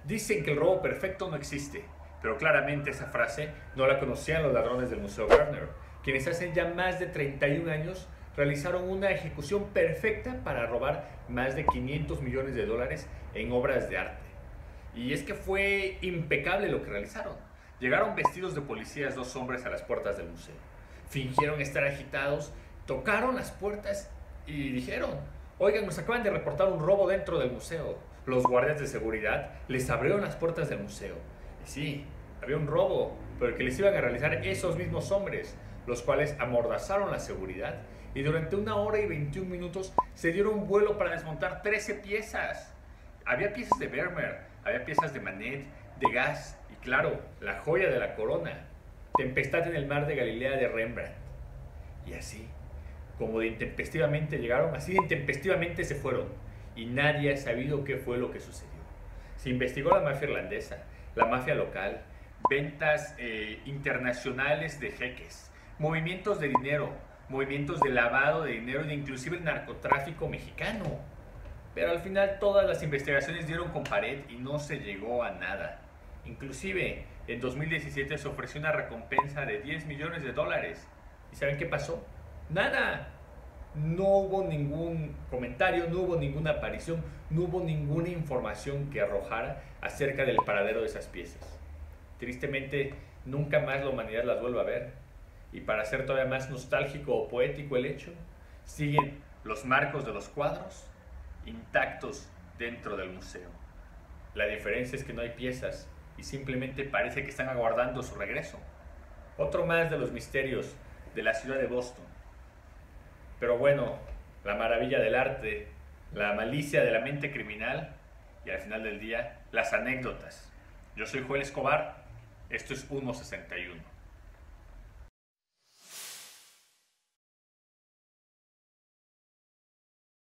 Dicen que el robo perfecto no existe, pero claramente esa frase no la conocían los ladrones del Museo Warner, quienes hace ya más de 31 años realizaron una ejecución perfecta para robar más de 500 millones de dólares en obras de arte. Y es que fue impecable lo que realizaron. Llegaron vestidos de policías dos hombres a las puertas del museo. Fingieron estar agitados, tocaron las puertas y dijeron: oigan, nos acaban de reportar un robo dentro del museo. Los guardias de seguridad les abrieron las puertas del museo. Y sí, había un robo, pero el que les iban a realizar esos mismos hombres, los cuales amordazaron la seguridad y durante 1 hora y 21 minutos se dieron vuelo para desmontar 13 piezas. Había piezas de Vermeer, había piezas de Manet, de Gas y claro, la joya de la corona, Tempestad en el mar de Galilea de Rembrandt. Y así, como de intempestivamente llegaron, así de intempestivamente se fueron. Y nadie ha sabido qué fue lo que sucedió. Se investigó la mafia irlandesa, la mafia local, ventas internacionales de jeques, movimientos de dinero, movimientos de lavado de dinero e inclusive el narcotráfico mexicano. Pero al final todas las investigaciones dieron con pared y no se llegó a nada. Inclusive en 2017 se ofreció una recompensa de 10 millones de dólares. ¿Y saben qué pasó? Nada. No hubo ningún comentario, no hubo ninguna aparición, no hubo ninguna información que arrojara acerca del paradero de esas piezas. Tristemente, nunca más la humanidad las vuelve a ver. Y para hacer todavía más nostálgico o poético el hecho, siguen los marcos de los cuadros intactos dentro del museo. La diferencia es que no hay piezas y simplemente parece que están aguardando su regreso. Otro más de los misterios de la ciudad de Boston. Pero bueno, la maravilla del arte, la malicia de la mente criminal y al final del día, las anécdotas. Yo soy Joel Escobar, esto es 161.